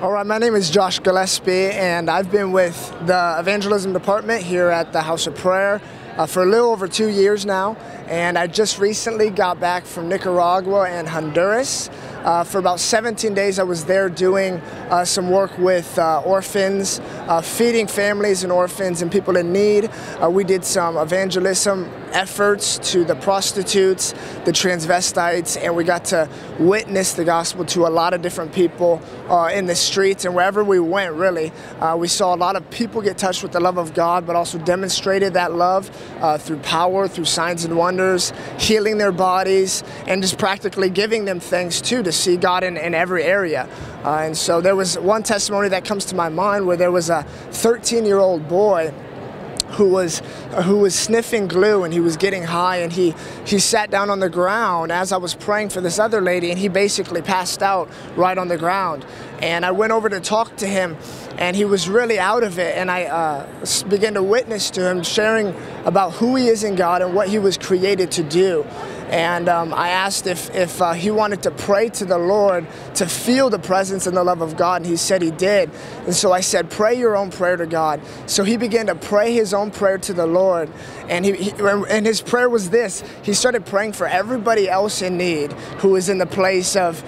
All right, my name is Josh Gillespie, and I've been with the evangelism department here at the House of Prayer for a little over 2 years now. And I just recently got back from Nicaragua and Honduras. For about 17 days I was there doing some work with orphans, feeding families and orphans and people in need. We did some evangelism efforts to the prostitutes, the transvestites, and we got to witness the gospel to a lot of different people in the streets and wherever we went, really. We saw a lot of people get touched with the love of God, but also demonstrated that love through power, through signs and wonders, healing their bodies, and just practically giving them things too to see God in every area. And so there was one testimony that comes to my mind where there was a 13-year-old boy who was sniffing glue, and he was getting high, and he sat down on the ground as I was praying for this other lady, and he basically passed out right on the ground. And I went over to talk to him, and he was really out of it, and I began to witness to him, sharing about who he is in God and what he was created to do. And I asked if he wanted to pray to the Lord to feel the presence and the love of God, and he said he did. And so I said, pray your own prayer to God. So he began to pray his own prayer to the Lord, and and his prayer was this. He started praying for everybody else in need who was in the place of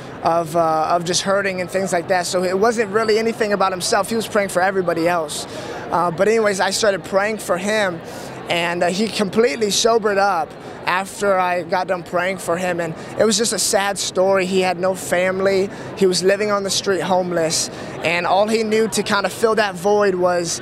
just hurting and things like that. So it wasn't really anything about himself. He was praying for everybody else. But anyways, I started praying for him, and he completely sobered up after I got done praying for him. And it was just a sad story. He had no family. He was living on the street homeless, and all he knew to kind of fill that void was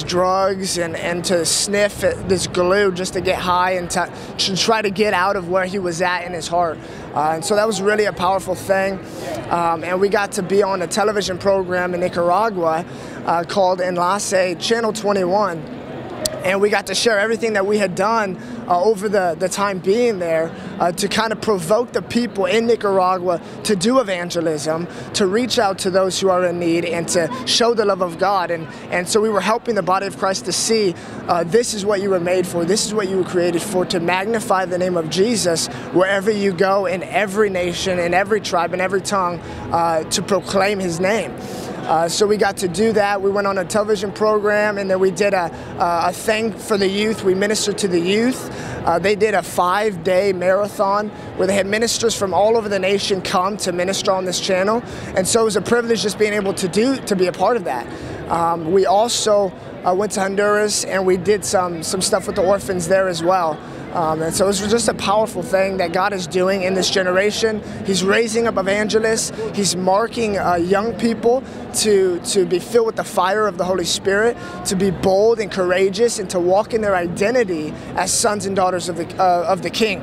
drugs and to sniff at this glue just to get high and to try to get out of where he was at in his heart. And so that was really a powerful thing. And we got to be on a television program in Nicaragua called Enlace Channel 21. And we got to share everything that we had done over the time being there to kind of provoke the people in Nicaragua to do evangelism, to reach out to those who are in need, and to show the love of God. And so we were helping the body of Christ to see this is what you were made for, this is what you were created for, to magnify the name of Jesus wherever you go, in every nation, in every tribe, in every tongue, to proclaim his name. So we got to do that. We went on a television program, and then we did a thing for the youth. We ministered to the youth. They did a 5-day marathon where they had ministers from all over the nation come to minister on this channel. And so it was a privilege just being able to be a part of that. We also went to Honduras, and we did some stuff with the orphans there as well. And so it was just a powerful thing that God is doing in this generation. He's raising up evangelists. He's marking young people to be filled with the fire of the Holy Spirit, to be bold and courageous, and to walk in their identity as sons and daughters of the King.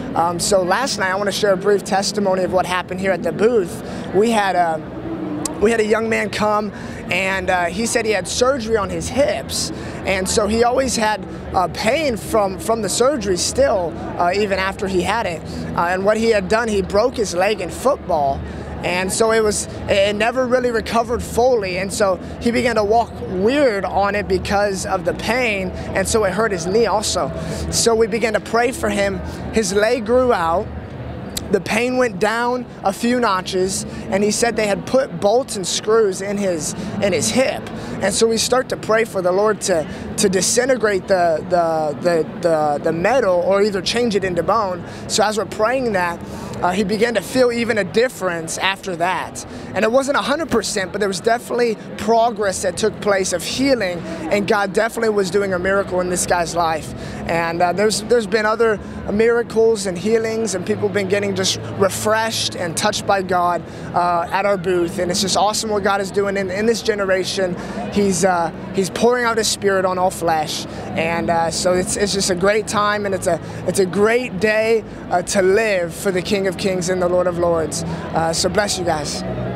So last night, I want to share a brief testimony of what happened here at the booth. We had a young man come, and he said he had surgery on his hips, and so he always had pain from the surgery still, even after he had it. And what he had done, he broke his leg in football, and so it never really recovered fully, and so he began to walk weird on it because of the pain, and so it hurt his knee also. So we began to pray for him. His leg grew out. The pain went down a few notches, and he said they had put bolts and screws in his hip. And so we start to pray for the Lord to disintegrate the metal, or either change it into bone. So as we're praying that, he began to feel even a difference after that. And it wasn't 100%, but there was definitely progress that took place of healing, and God definitely was doing a miracle in this guy's life. And there's been other miracles and healings, and people have been getting just refreshed and touched by God at our booth. And it's just awesome what God is doing in this generation. He's pouring out His Spirit on all flesh, and so it's just a great time, and it's a great day to live for the King of Kings and the Lord of Lords. So bless you guys.